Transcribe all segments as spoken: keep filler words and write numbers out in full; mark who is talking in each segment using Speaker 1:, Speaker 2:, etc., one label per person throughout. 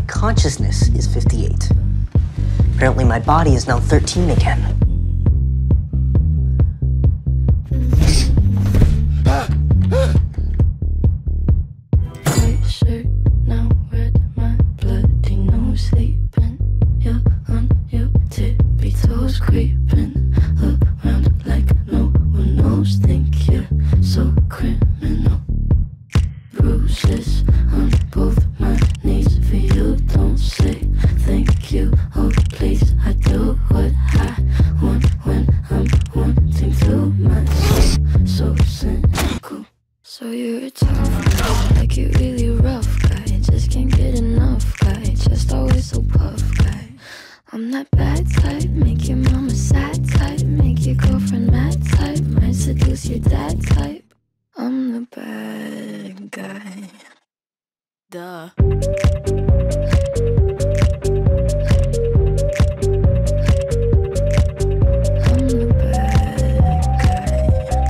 Speaker 1: consciousness is fifty-eight. Apparently my body is now thirteen again.
Speaker 2: White shirt, now red, my bloody nose sleeping. You're on your tippy toes, creeping around like no one knows. Think you're so criminal. Bruises on both my knees for you. Don't say thank you, oh please. I do what I want when I'm wanting to. My soul so cynical. So you're a tough guy, like you really rough guy. Just can't get enough guy, just always so puff guy. I'm that bad type, make your mama sad type, make your girlfriend mad type, might seduce your dad type. I'm the bad guy. Duh. I'm the bad guy.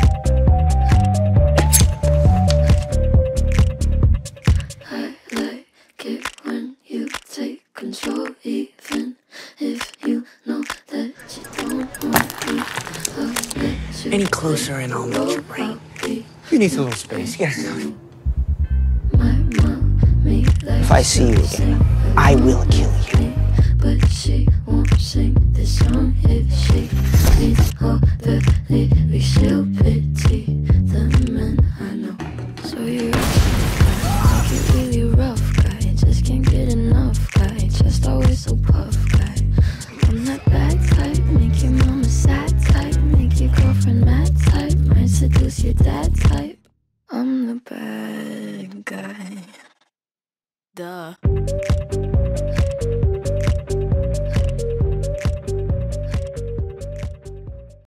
Speaker 2: I like it when you take control, even if you know that you don't want me. I'll let you
Speaker 1: Any closer and I'll make it rain.
Speaker 3: You need a little space. Yes.
Speaker 1: If I see you again, I will kill you.
Speaker 2: But she won't sing this song if she reads all the lyrics. She'll pity the men I know. So you're a tough guy, like you really rough guy. Just can't get enough guy, just always so puff guy. I'm that bad type, make your mama sad type, make your girlfriend mad type, might seduce your dad type. I'm the bad guy. Duh.